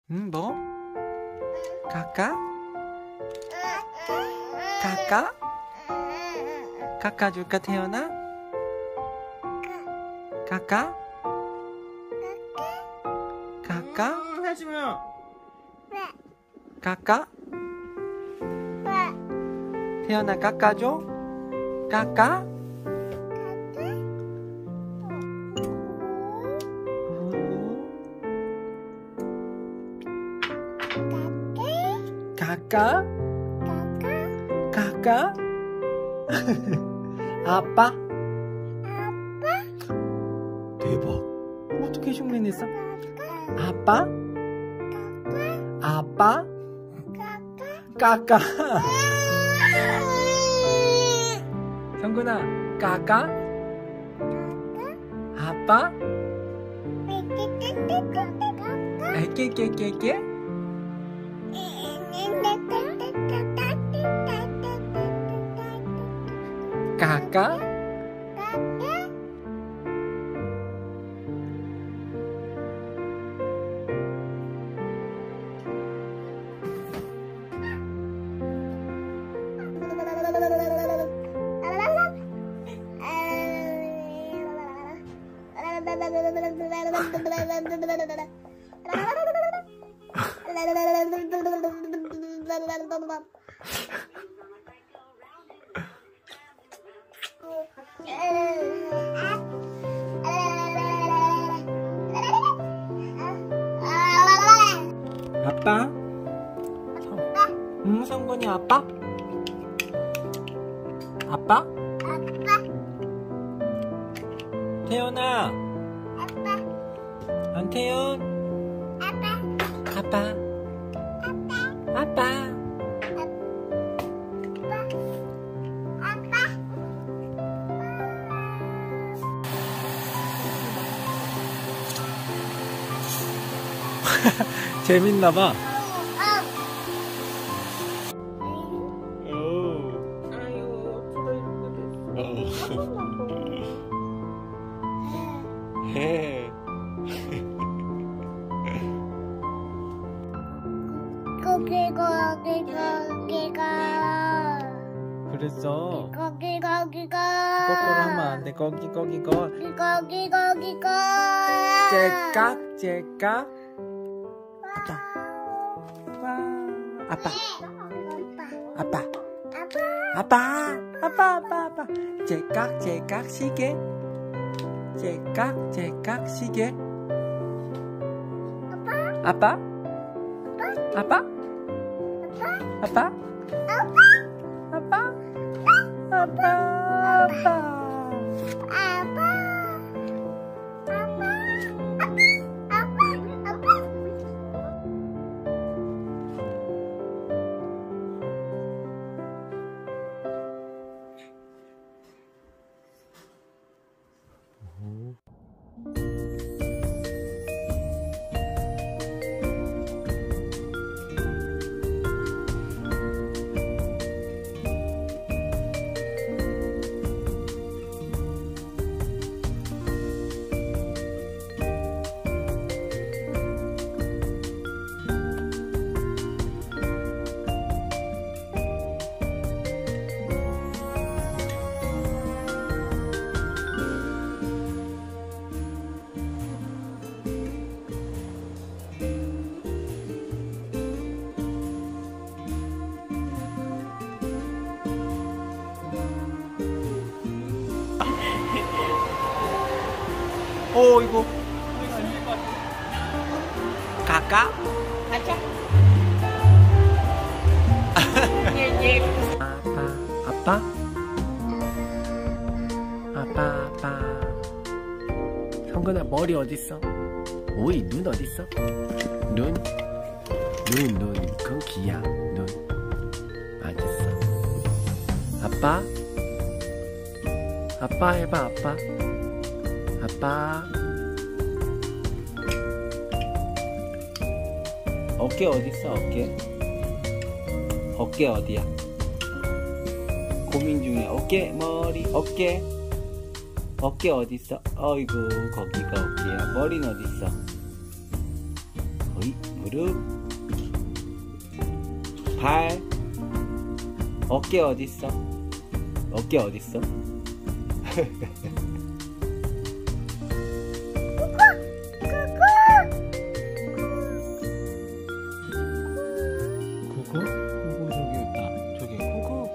뭐? 까까? 까까? 까까 줄까 태연아? 까까? 까까? 하지마. 까까? 태연아 깎아줘? 까까? 까까? 까까? 아빠? 대박. 어떻게 흉내냈어? 아빠? 아빠? 까까? 성근아, 까까? 아빠? 깨깨깨깨? 까까? 아빠? 성근이 아빠? 아빠? 태연아, 안태연? 아빠? 아빠? 재밌나봐. 해. 거기가 그랬어. 거기가 거꾸로 하면 안 돼. 거기가. 째깍. 아빠. 째깍 시계. 째깍 시계. 아빠? 이거 까까? 아빠. 성근아 머리 어딨어? 오이 눈 어딨어? 눈. 그건 귀야. 눈. 맞았어. 아빠 해봐. 아빠. 어깨 어딨어? 어깨 어디야? 고민 중이야. 어깨 어딨어? 어이구 거기가 어깨야. 머리는 어딨어? 어이 무릎. 발. 어깨 어딨어? 어깨 어딨어? 구구? 구구 저기 있다. 저기 구구.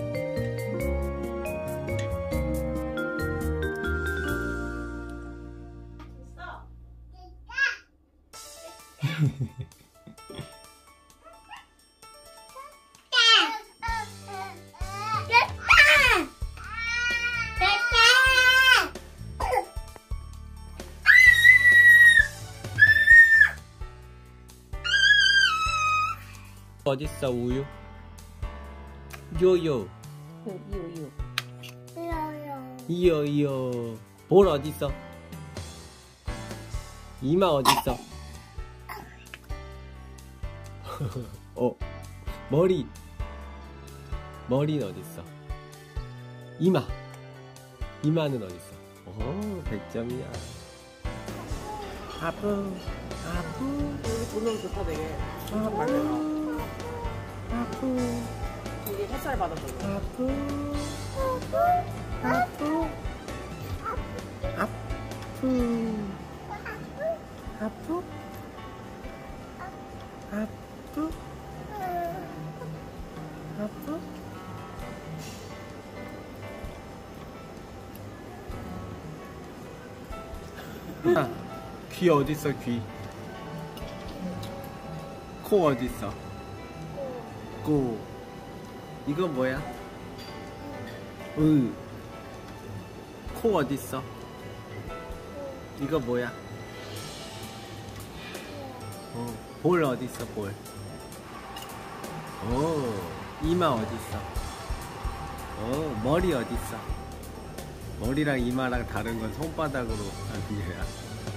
어딨어 우유? 요요. 이요. 볼 어딨어? 이마 어딨어? 머리. 머리는 어딨어? 이마는 어딨어? 오, 100점이야. 아프. 여기 조명 좋다 되게. 빨래가. 아프. 이게 햇살 받아서 그래. 아프. 귀 어딨어 귀? 코 어딨어? 코. 이건 뭐야? 코 어딨어? 이거 뭐야? 볼 어딨어 볼? 이마 어딨어? 머리 어딨어? 머리랑 이마랑 다른 건 손바닥으로 하는 거야.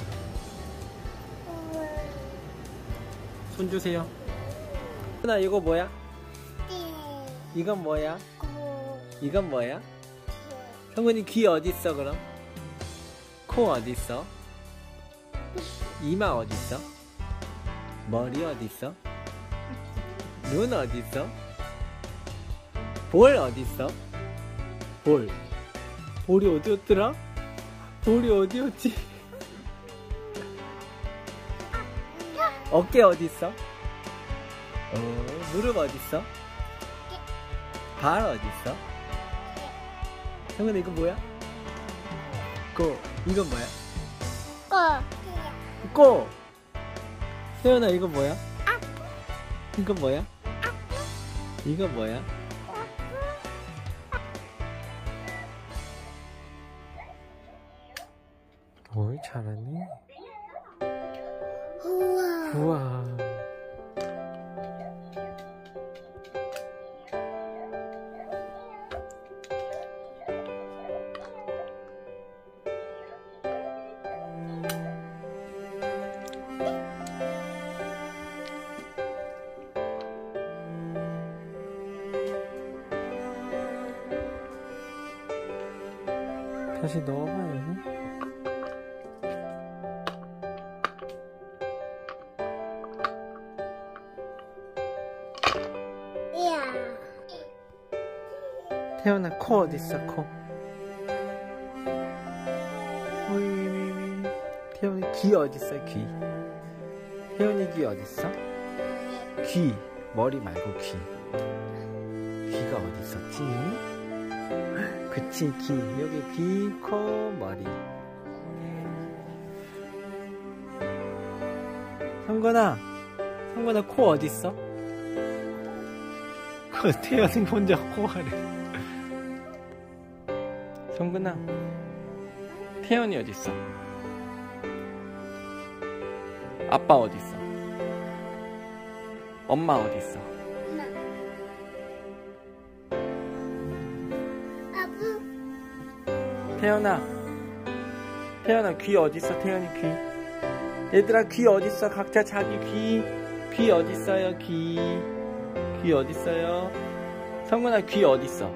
손 주세요. 나 이거 뭐야? 이건 뭐야? 이건 뭐야? 성근이 귀 어딨어 그럼? 코 어딨어? 이마 어딨어? 머리 어딨어? 눈 어딨어? 볼 어딨어? 볼이 어디였더라? 볼이 어디였지? 어깨 어딨어? 무릎 어딨어? 발 어딨어? 성근아 이거 뭐야? 이건 뭐야? 코! 세연아 이거 뭐야? 이건 뭐야? 이건 뭐야? 뭘 잘하네. 우와. 다시 넣어봐요. 태연아 코 어딨어 코? 태연이 귀 어딨어 귀? 태연이 귀 어딨어? 귀 머리 말고 귀. 귀가 어딨었지? 그치 귀 여기 귀, 코, 머리. 성건아 코 어딨어? 태연이 혼자 코 하래. 성근아 태연이 어딨어? 아빠 어딨어? 엄마 어딨어? 태연아 귀 어딨어? 태연이 귀. 얘들아 귀 어딨어? 각자 자기 귀 어딨어요? 귀 어딨어요? 성근아 귀 어딨어?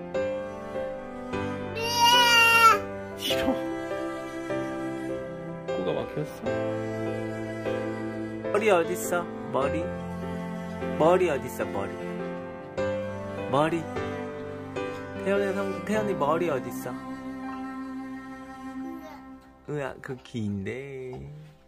싫어. 코가 막혔어. 머리 어딨어? 머리? 머리 어딨어, 머리? 머리. 태연이 머리 어딨어? 으아, 그 긴데.